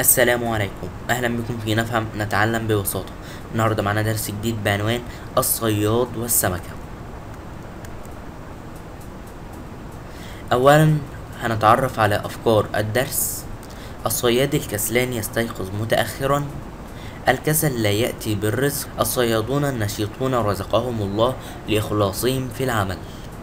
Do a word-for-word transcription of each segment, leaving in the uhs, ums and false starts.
السلام عليكم، أهلا بكم في نفهم نتعلم ببساطة. النهاردة معنا درس جديد بعنوان الصياد والسمكة. أولا هنتعرف على أفكار الدرس. الصياد الكسلان يستيقظ متأخرا. الكسل لا يأتي بالرزق. الصيادون النشيطون رزقهم الله لإخلاصهم في العمل.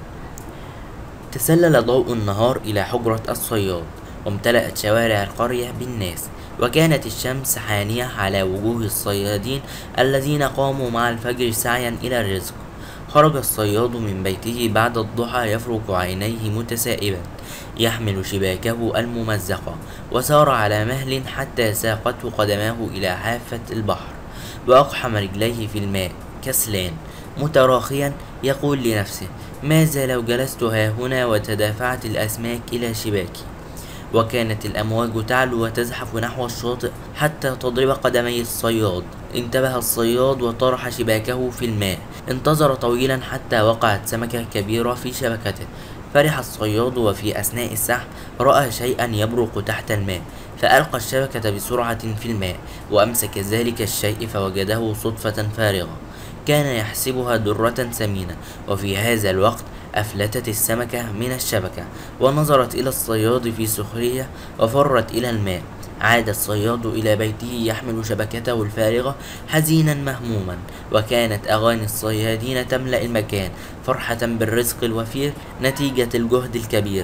تسلل ضوء النهار إلى حجرة الصياد، وامتلأت شوارع القرية بالناس، وكانت الشمس حانية على وجوه الصيادين الذين قاموا مع الفجر سعيا إلى الرزق. خرج الصياد من بيته بعد الضحى يفرك عينيه متسائبا، يحمل شباكه الممزقة، وسار على مهل حتى ساقته قدماه إلى حافة البحر، وأقحم رجليه في الماء كسلان متراخيا يقول لنفسه: ماذا لو جلست ها هنا وتدافعت الأسماك إلى شباكي؟ وكانت الأمواج تعلو وتزحف نحو الشاطئ حتى تضرب قدمي الصياد. انتبه الصياد وطرح شباكه في الماء. انتظر طويلا حتى وقعت سمكة كبيرة في شبكته. فرح الصياد، وفي أثناء السحب رأى شيئا يبرق تحت الماء، فألقى الشبكة بسرعة في الماء، وأمسك ذلك الشيء فوجده صدفة فارغة كان يحسبها درة ثمينة. وفي هذا الوقت أفلتت السمكة من الشبكة، ونظرت إلى الصياد في سخرية، وفرت إلى الماء. عاد الصياد إلى بيته يحمل شبكته الفارغة حزينا مهموما، وكانت أغاني الصيادين تملأ المكان فرحة بالرزق الوفير نتيجة الجهد الكبير.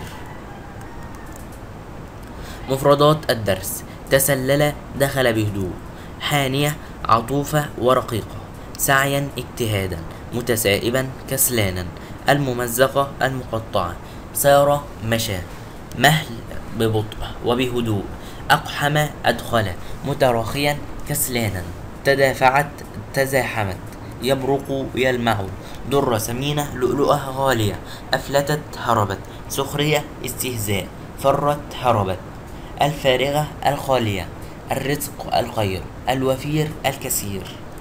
مفردات الدرس: تسلل دخل بهدوء، حانية عطوفة ورقيقة، سعيا اجتهادا، متسائبا كسلانا، الممزقة المقطعة، سار مشى، مهل ببطء وبهدوء، أقحم أدخل، متراخيا كسلانا، تدافعت تزاحمت، يبرق يلمع، درة ثمينة لؤلؤة غالية، أفلتت هربت، سخرية استهزاء، فرت هربت، الفارغة الخالية، الرزق الخير، الوفير الكثير.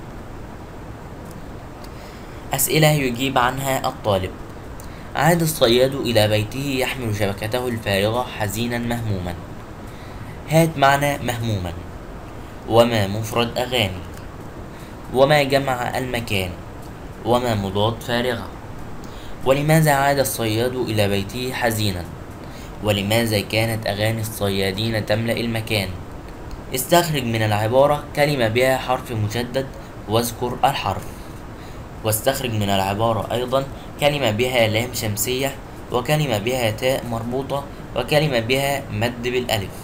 أسئلة يجيب عنها الطالب. عاد الصياد إلى بيته يحمل شبكته الفارغة حزينا مهموما. هات معنى مهموما. وما مفرد أغاني. وما جمع المكان. وما مضاد فارغة. ولماذا عاد الصياد إلى بيته حزينا؟ ولماذا كانت أغاني الصيادين تملأ المكان؟ استخرج من العبارة كلمة بها حرف مشدد واذكر الحرف. واستخرج من العبارة أيضا كلمة بها لام شمسية، وكلمة بها تاء مربوطة، وكلمة بها مد بالألف.